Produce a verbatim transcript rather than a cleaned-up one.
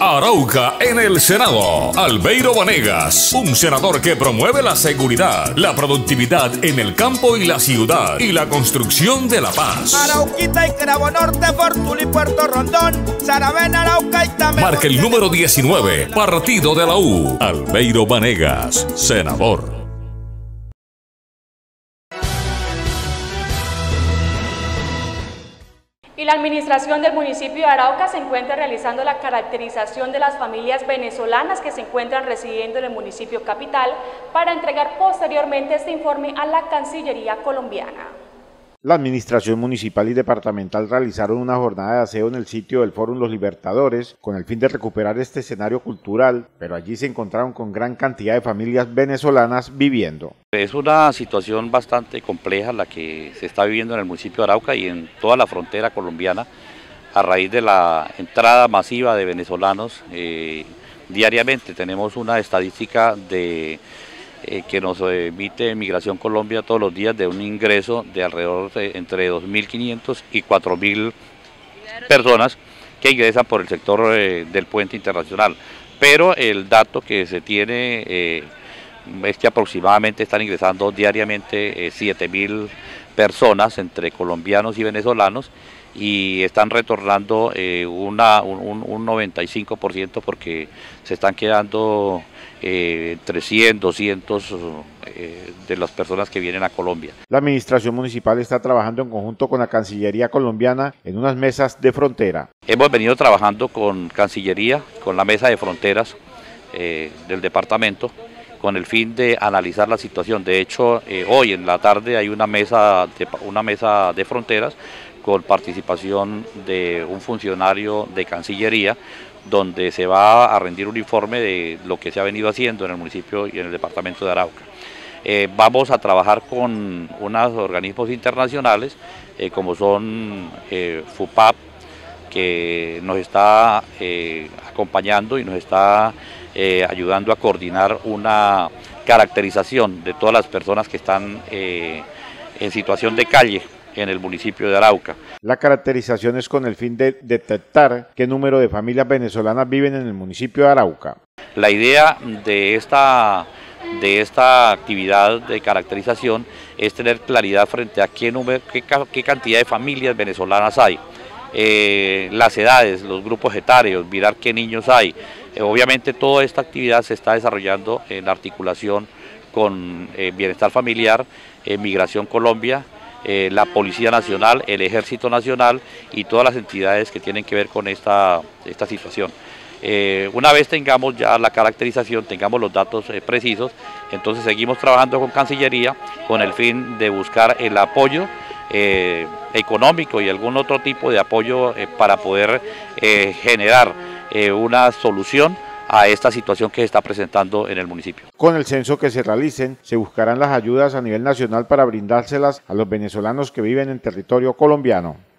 Arauca en el Senado. Albeiro Vanegas, un senador que promueve la seguridad, la productividad en el campo y la ciudad y la construcción de la paz. Arauquita y Cravo Norte, Fortuna y Puerto Rondón, Saravena, Arauca y también. Marca el número diecinueve, Partido de la U. Albeiro Vanegas, senador. Y la administración del municipio de Arauca se encuentra realizando la caracterización de las familias venezolanas que se encuentran residiendo en el municipio capital para entregar posteriormente este informe a la Cancillería colombiana. La administración municipal y departamental realizaron una jornada de aseo en el sitio del Fórum Los Libertadores con el fin de recuperar este escenario cultural, pero allí se encontraron con gran cantidad de familias venezolanas viviendo. Es una situación bastante compleja la que se está viviendo en el municipio de Arauca y en toda la frontera colombiana a raíz de la entrada masiva de venezolanos. Eh, diariamente tenemos una estadística de Eh, que nos emite Migración Colombia todos los días de un ingreso de alrededor de entre dos mil quinientos y cuatro mil personas que ingresan por el sector eh, del puente internacional. Pero el dato que se tiene eh, es que aproximadamente están ingresando diariamente eh, siete mil personas entre colombianos y venezolanos y están retornando eh, una, un, un noventa y cinco por ciento porque se están quedando eh, entre cien, doscientos eh, de las personas que vienen a Colombia. La administración municipal está trabajando en conjunto con la Cancillería colombiana en unas mesas de frontera. Hemos venido trabajando con Cancillería, con la mesa de fronteras eh, del departamento, con el fin de analizar la situación. De hecho, eh, hoy en la tarde hay una mesa de, una mesa de fronteras con participación de un funcionario de Cancillería, donde se va a rendir un informe de lo que se ha venido haciendo en el municipio y en el departamento de Arauca. Eh, vamos a trabajar con unos organismos internacionales, eh, como son eh, FUPAP, que nos está eh, acompañando y nos está eh, ayudando a coordinar una caracterización de todas las personas que están eh, en situación de calle en el municipio de Arauca. La caracterización es con el fin de detectar qué número de familias venezolanas viven en el municipio de Arauca. La idea de esta, de esta actividad de caracterización es tener claridad frente a qué, número, qué, qué cantidad de familias venezolanas hay, eh, las edades, los grupos etarios, mirar qué niños hay. Eh, obviamente toda esta actividad se está desarrollando en articulación con eh, Bienestar Familiar, eh, Migración Colombia, Eh, la Policía Nacional, el Ejército Nacional y todas las entidades que tienen que ver con esta, esta situación. Eh, una vez tengamos ya la caracterización, tengamos los datos eh, precisos, entonces seguimos trabajando con Cancillería con el fin de buscar el apoyo eh, económico y algún otro tipo de apoyo eh, para poder eh, generar eh, una solución a esta situación que se está presentando en el municipio. Con el censo que se realicen, se buscarán las ayudas a nivel nacional para brindárselas a los venezolanos que viven en territorio colombiano.